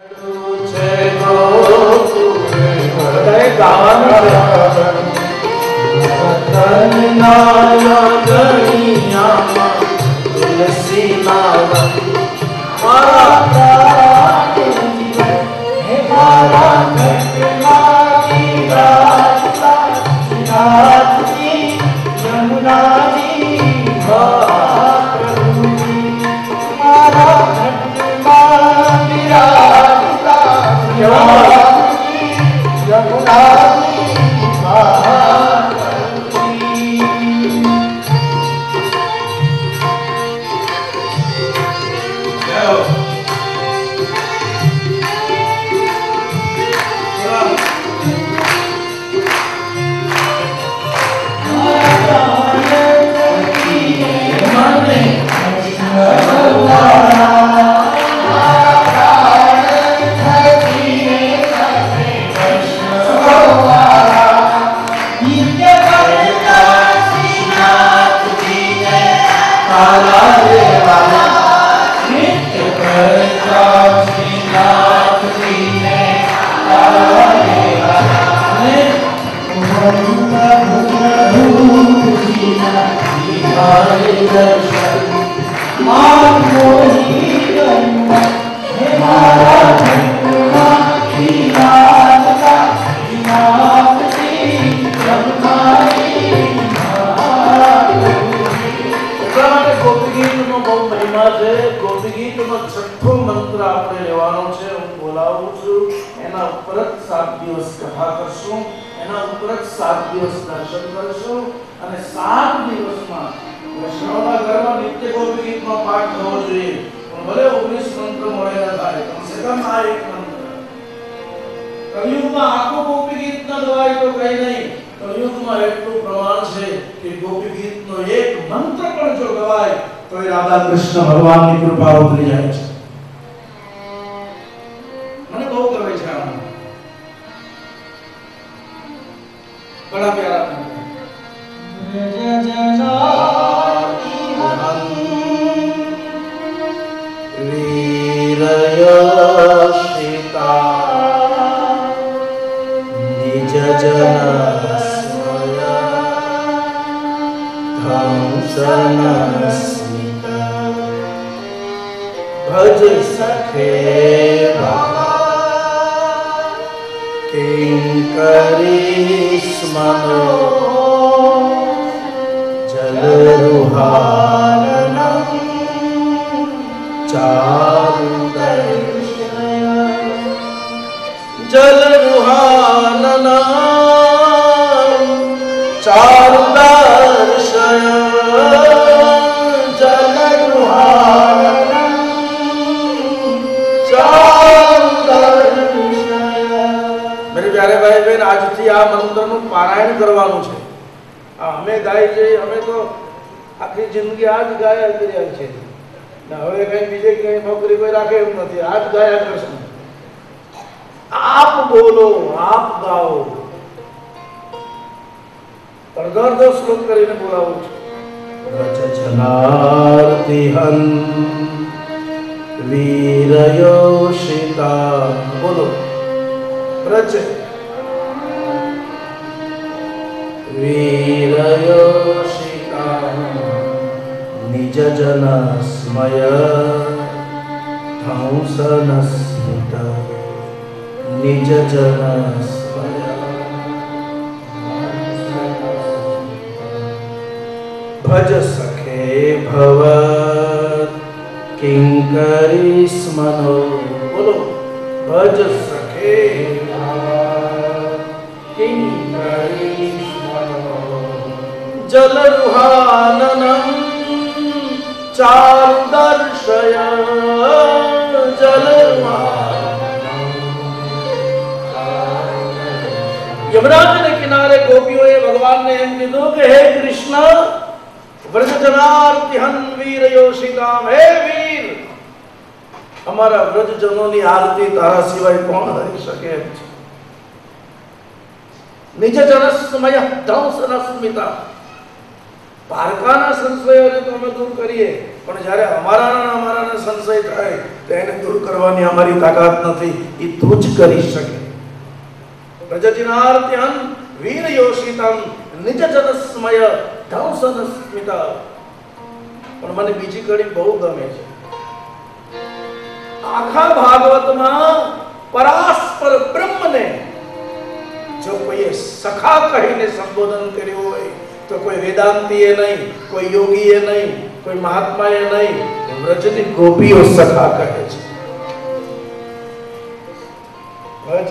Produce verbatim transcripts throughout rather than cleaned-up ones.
यमुना के किनारे गोपियों ने भगवान ने इंद्र के हे कृष्ण व्रज जनार्तिहन वीर योषिताम, हे वीर हमारा व्रज जनों की आरती तारा सिवाय कौन हरी सके। निज जनस्मय दंस नस्मिता, પારકાના સંશયોને તો અમે દૂર કરીએ, પણ જ્યારે અમારાના અમારાના સંશય થાય તો એને દૂર કરવાની અમારી તાકાત નથી, એ તું જ કરી શકે. પ્રજજિનાર્ત્યં વીરયોષિતં નિજજનસ્મય ધંસનસ્મિત. પણ મને બીજી કડી બહુ ગમે છે. આખા ભાગવતમાં પરાસ્પર બ્રહ્મને જો કોઈએ સખા કહીને સંબોધન કર્યું હોય તો કોઈ વેદાંતીએ નહીં, કોઈ યોગીએ નહીં, કોઈ મહાત્માએ નહીં, વ્રજની ગોપીઓ સખા કહે છે. વ્રજ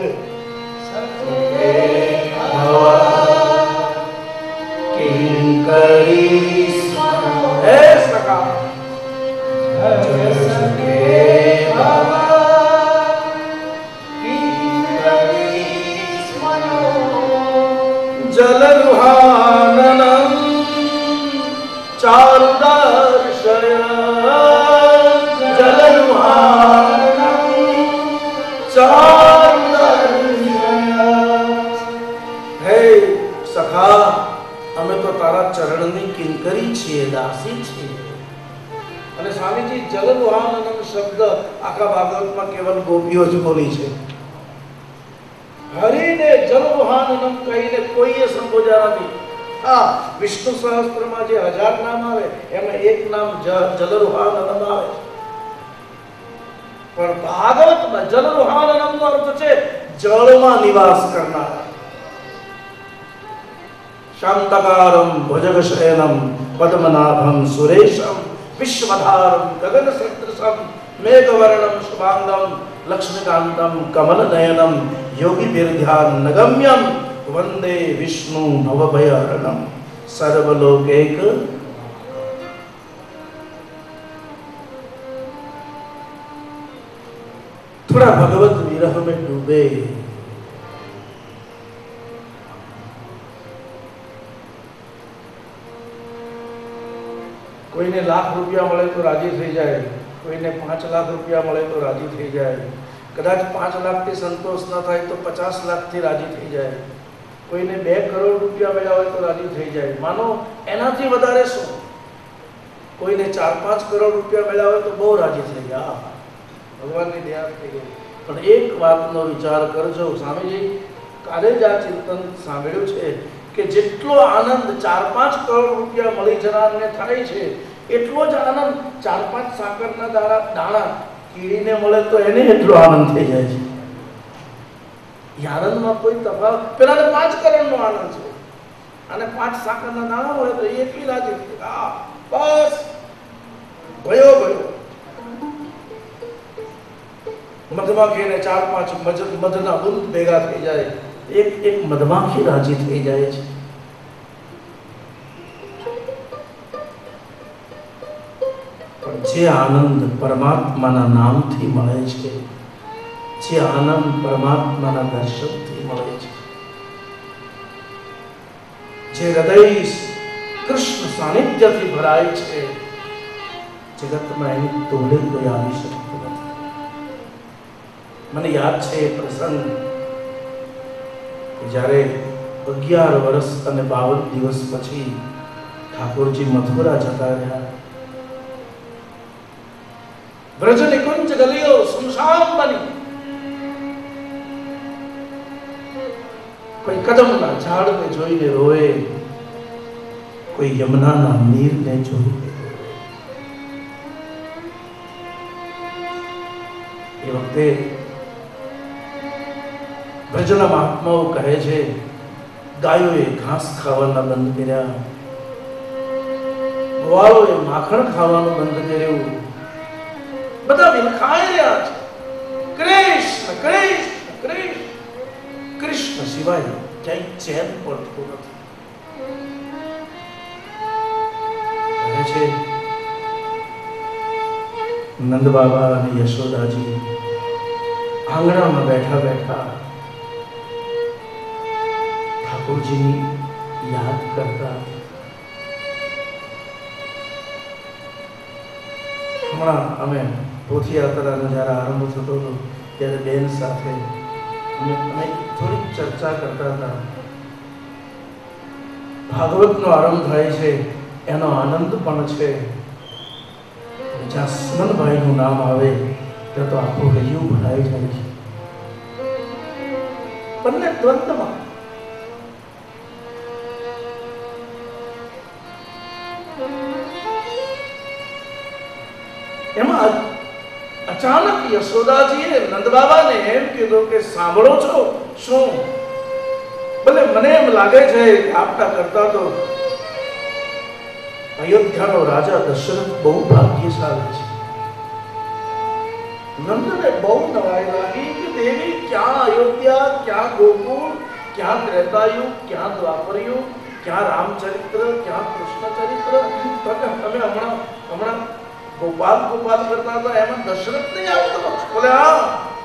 કિંકરી હે સખા જલરુહાનનં ચારુદર્શય જલરુહાનનં ચારુદર્શય. હે સખા, અમે તો તારા ચરણની કિંકરી છીએ, દાસી છીએ. અને સ્વામીજી જલરુહાનનં શબ્દ આખા ભાગવતમાં કેવલ ગોપીઓ જ બોલી છે. હરિને જલરુહાનનમ કહીને કોઈએ સંબોધ્યા નથી. હા, વિષ્ણુ સહસ્ત્રમાં જે હજાર નામ આવે એમાં એક નામ જલરુહાનનમ આવે, પણ ભાગવતમાં જલરુહાનનમનો અર્થ છે જળમાં નિવાસ કરનાર. શાંતકારમ ભુજગશયનમ પદ્મનાભમ સુરેશમ વિશ્વધારમ ગગનસદૃશમ મેઘવર્ણમ શુભાંગમ લક્ષ્મીકાંતમ કમલનયનમ યોગીભિર્ધ્યાન નગમ્યમ વંદે વિષ્ણુ ભવભયહરણમ સર્વલોકૈક. थोड़ा भगवत विरह में डूबे. કોઈને લાખ રૂપિયા મળે તો રાજી થઈ જાય, કોઈને પાંચ લાખ રૂપિયા મળે તો રાજી થઈ જાય, કદાચ પાંચ લાખથી સંતોષ ન થાય તો પચાસ લાખથી રાજી થઈ જાય, કોઈને બે કરોડ રૂપિયા મળ્યા હોય તો રાજી થઈ જાય. માનો એનાથી વધારે શું, કોઈને ચાર પાંચ કરોડ રૂપિયા મળ્યા હોય તો બહુ રાજી થઈ ગયા, ભગવાનની દયા થઈ ગઈ. પણ એક વાતનો વિચાર કરજો, સ્વામીજી કાલે જ આ ચિંતન સાંભળ્યું છે કે જેટલો આનંદ ચાર પાંચ કરોડ રૂપિયા મળી જનારને થાય છે એટલો જ આનંદ ચાર પાંચ સાકરના દાણા દાણા કીડીને મળે તો એને એટલો આનંદ થઈ જાય છે. એ આનંદમાં કોઈ તફાવત, પેલાને પાંચ કરોડનો આનંદ છે અને પાંચ સાકરના દાણા હોય તો એ એટલી રાજી થઈ, હા બસ ભયો ભયો. મધમાખીને ચાર પાંચ મધના બુંદ ભેગા થઈ જાય, એક એક મધમાખી રાજી થઈ જાય છે. પણ જે આનંદ પરમાત્માના નામથી મળે છે, જે આનંદ પરમાત્માના દર્શનથી મળે છે, જે હૃદય કૃષ્ણ સાનિધ્યથી ભરાય છે, જગતમાં એની તોડે કોઈ આવી શકતું નથી. મને યાદ છે એ પ્રસંગ, જ્યારે અગિયાર વર્ષ અને બાવન દિવસ પછી ઠાકોરજી મથુરા જતા રહ્યા. વ્રજ નિકુંજ ગલીઓ સુમસામ બની. કોઈ કદમના ઝાડને જોઈને રોવે, કોઈ યમુનાના નીરને જોઈને રોવે. એ વખતે ભજના મહાત્માઓ કહે છે ગાયોએ ઘાસ ખાવાના બંધ કર્યા, ગોવાળોએ માખણ ખાવાનું બંધ કર્યું, બધા વિલખાઈ રહ્યા છે. કૃષ્ણ કૃષ્ણ કૃષ્ણ કૃષ્ણ સિવાય ક્યાંય ચેન પડતું નથી. કહે છે નંદ બાબા અને યશોદાજી આંગણામાં બેઠા બેઠા ઠાકોરજીની યાદ કરતા. હમણાં અમે પોથીયાત્રાનો જ્યારે આરંભ થતો હતો ત્યારે બેન સાથે અમે અમે થોડીક ચર્ચા કરતા હતા. ભાગવતનો આરંભ થાય છે એનો આનંદ પણ છે. જ્યાં સુમનભાઈનું નામ આવે ત્યાં તો આપણું હૈયું ભરાઈ જાય છે. બંને દ્વંદ્વમાં એમાં અચાનક યશોદાજીએ નંદબાબાને એમ કીધું કે સાંભળો છો શું? ભલે મને એમ લાગે છે કે આપણા કરતા તો અયોધ્યાનો રાજા દશરથ બહુ ભાગ્યશાળી છે. નંદને બહુ નવાઈ લાગી કે દેવી ક્યાં અયોધ્યા, ક્યાં ગોકુળ, ક્યાં ત્રેતાયુગ, ક્યાં દ્વાપરયુગ, ક્યાં રામચરિત્ર, ક્યાં કૃષ્ણ ચરિત્ર. તમે હમણાં હમણાં ગોપાલ ગોપાલ કરતા હતા એમાં દશરથ નહીં આવતો? બોલે હા.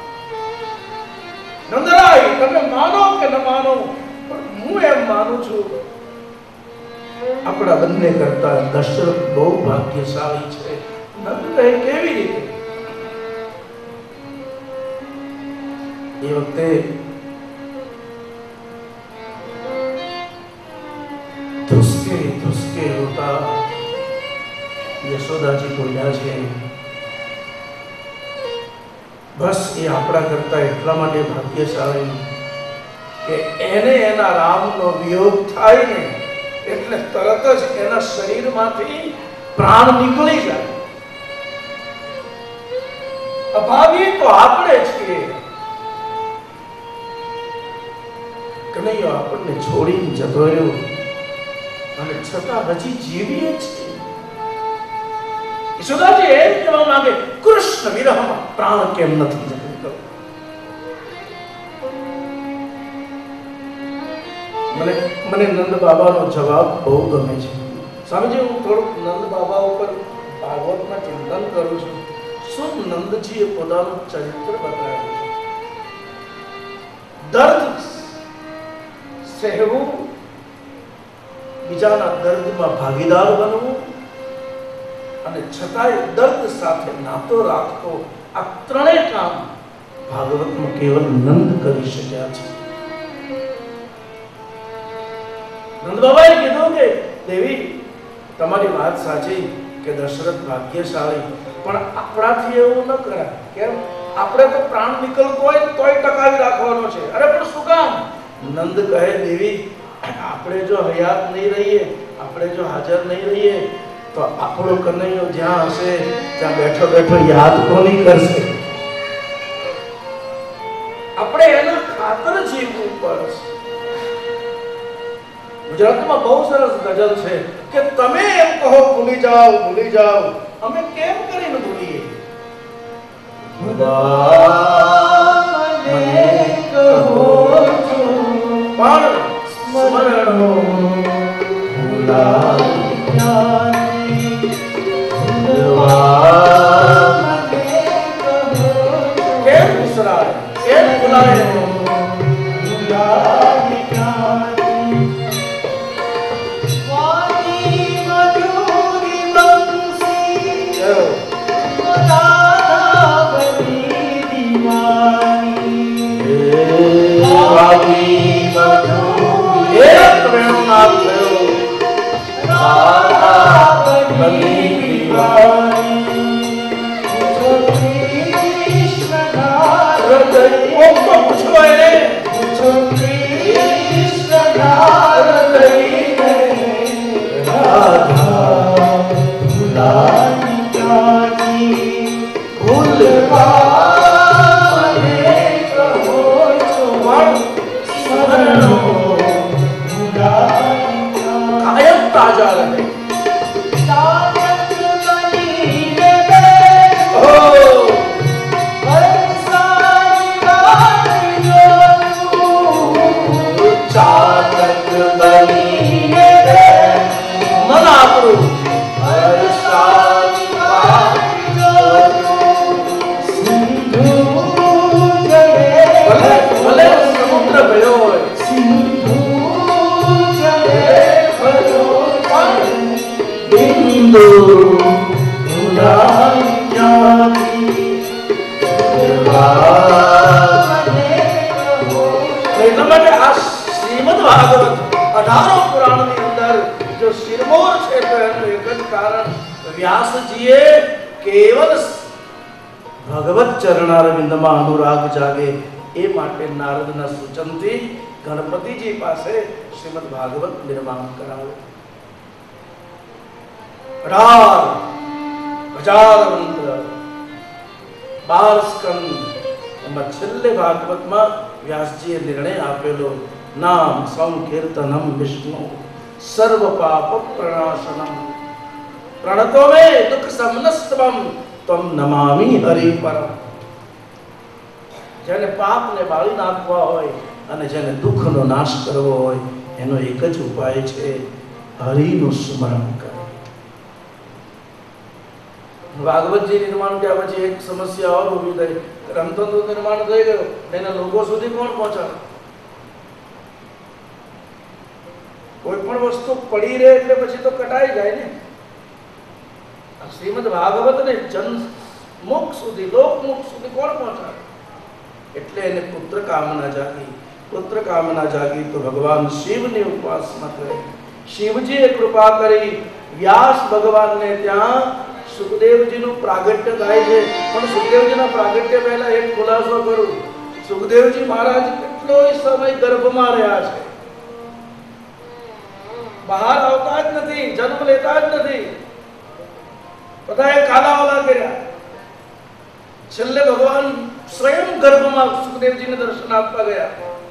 નંદરાય તમે માનો કે ન માનો પણ હું એમ માનું છું આપણા બંને કરતા દશરથ બહુ ભાગ્યશાળી છે. નંદ કહે કેવી રીતે? એ વખતે ધ્રુસકે ધ્રુસકે રોતા યશોદાજી બોલ્યા છે, બસ એ આપણા કરતા એટલા માટે ભાગ્યશાળી કે એને એના રામનો વિયોગ થાય ને એટલે તરત જ એના શરીરમાંથી પ્રાણ નીકળી જાય. અભાવી તો આપણે છીએ. કનૈયો આપણને છોડીને જતો રહ્યો અને છતાં હજી જીવીએ છીએ. યશોદાજી એમ કહેવા માંગે કૃષ્ણ વિરહમાં પ્રાણ કેમ નથી જતો? મને મને નંદ બાબાનો જવાબ બહુ ગમે છે. સ્વામીજી હું થોડુંક નંદ બાબા ઉપર ભાગવતમાં ચિંતન કરું છું. શું નંદજીએ પોતાનું ચરિત્ર બતાવ્યું છે. દર્દ સહેવું, બીજાના દર્દમાં ભાગીદાર બનવું અને છતાંય દર્દ સાથે નાતો રાખતો, આ ત્રણેય કામ ભાગવતમાં કેવલ નંદ કરી શક્યા છે. નંદ બાબાએ કીધું કે દેવી તમારી વાત સાચી કે દશરથ ભાગ્યશાળી, પણ આપણાથી એવું ન કરાય. કેમ? આપણે તો પ્રાણ નીકળતો હોય તોય ટકાવી રાખવાનો છે. અરે પણ શું કામ? નંદ કહે દેવી આપણે જો હયાત નહીં રહીએ, આપણે જો હાજર નહીં રહીએ તો આપણો કનૈયો જ્યાં હશે ત્યાં બેઠો બેઠો યાદ કોની કરશે? આપણે એના ખાતર જીવવું પડશે. ગુજરાતમાં બહુ સરસ ગઝલ છે કે તમે એમ કહો ભૂલી જાઓ ભૂલી જાઓ, અમે કેમ કરીને ભૂલીએ? મને કહો છો પણ સ્મરણો ભૂલાયા કેમ વિસરાય, કેમ ભૂલાય? One व्यास जीए केवल भगवत चरणारविंद में अनुराग जागे ए माटे नारदना सूचनथी गणपतिजी पासे श्रीमद भागवत निर्माण करावे। अठार हजार मंत्र बार स्कंद एम छेल्ले भागवत में व्यासजीए निर्णय आपेलो नाम संकीर्तनम विष्णु सर्व पाप प्रणाशनम प्रणतो में दुख समनस्तवम तम नमामि हरि परम। जेने पाप ने बाળી નાખવા હોય અને જેને દુઃખનો નાશ કરવો હોય એનો એક જ ઉપાય છે હરિનું સ્મરણ કરવું। ભાગવતજી નિર્માણ કર્યા પછી એક સમસ્યા ઓર ઊભી થઈ, રામચંદ્ર નિર્માણ થઈ ગયો, એના લોકો સુધી કોણ પહોંચાડે? કોઈ પણ વસ્તુ પડી રહે એટલે પછી તો કટાઈ જાય ને। શ્રીમદ ભાગવત ને જન મુખ સુધી લોક મુખ સુધી કોણ પહોંચાડે? એટલે એને પુત્ર કામના જાગી। પુત્ર કામના જાગી તો ભગવાન શિવની ઉપાસના કરી। શિવજીએ કૃપા કરી વ્યાસ ભગવાનને ત્યાં સુખદેવજીનું પ્રાગટ્ય થાય છે। પણ સુખદેવજીના પ્રાગટ્ય પહેલા એક ખુલાસો કરું, સુખદેવજી મહારાજ કેટલો સમય ગર્ભમાં રહ્યા છે, બહાર આવતા જ નથી, જન્મ લેતા જ નથી, બધાએ કાલાવાલા કર્યા। છેલ્લે ભગવાન સ્વયં ગર્ભમાં સુખદેવજીને દર્શન આપવા ગયા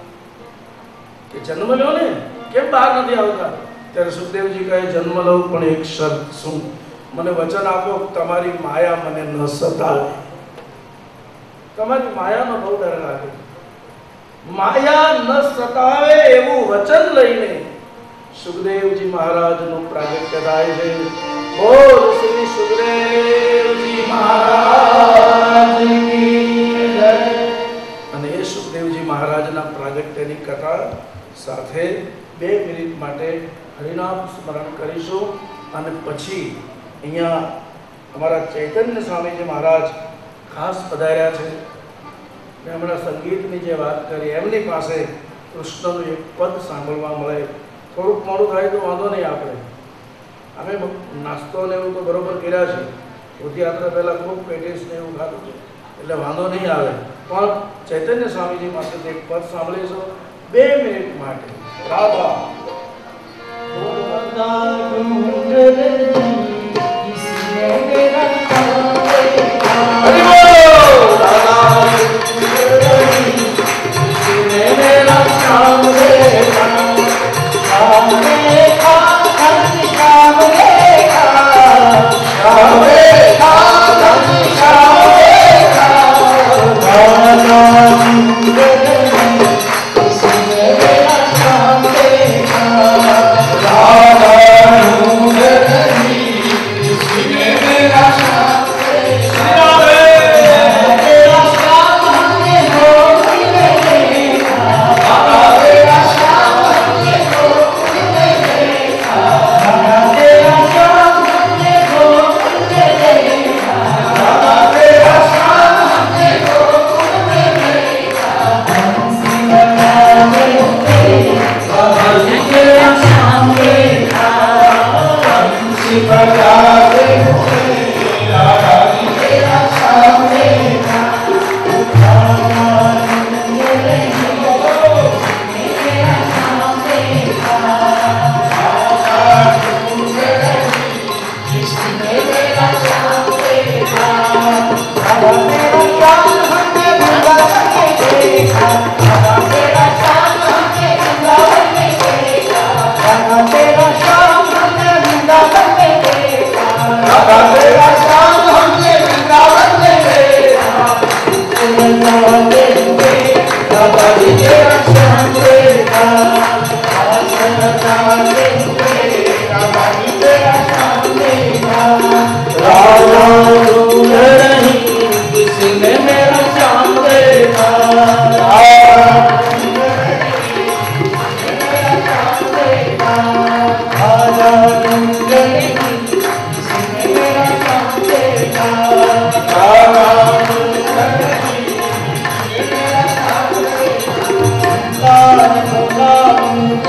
કે જન્મ લો ને, કેમ બહાર નથી આવતા? ત્યારે સુખદેવજી કહે જન્મ લઉં પણ એક શરત, શું? મને વચન આપો તમારી માયા મને ન સતાવે। તમારી માયાનો બહુ ડર લાગે, માયા ન સતાવે એવું વચન લઈને સુખદેવજી મહારાજનું પ્રાગટ્ય થાય છે। બોલ શ્રી સુખદેવજી મહારાજ કી જય। અને એ સુખદેવજી મહારાજના પ્રાગટ્યની કથા સાથે બે મિનિટ માટે હરિનામ સ્મરણ કરીશું અને પછી અહીંયા અમારા ચૈતન્ય સ્વામીજી મહારાજ ખાસ પધાર્યા છે। મેં હમણાં સંગીતની જે વાત કરી એમની પાસે કૃષ્ણનું એક પદ સાંભળવા મળે। થોડુંક મોડું થાય તો વાંધો નહીં, આપણે અમે નાસ્તો ને એવું તો બરોબર કર્યા છે, રથયાત્રા પહેલાં ખૂબ પેટીસ ને એવું ખાધું છે એટલે વાંધો નહીં આવે, પણ ચૈતન્ય સ્વામીજી પાસે એક પદ સાંભળીશું બે મિનિટ માટે। રાધા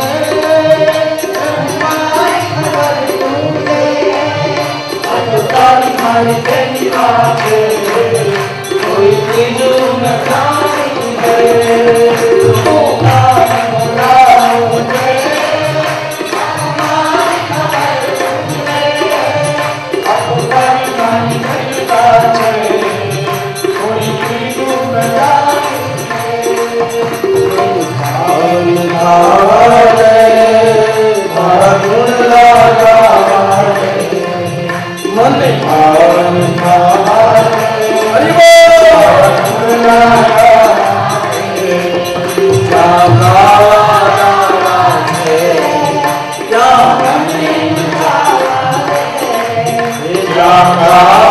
Oh नारी तेरी बात कोई तीजू न जानी है ओ नाम नाम मुझे हमारी खबर सुने अब नारी नारी तेरी बात कोई तीजू न जानी है भाव भावे भागुन लागा मन भावन भावे हरि बोल लागा क्या गाना है क्या क्या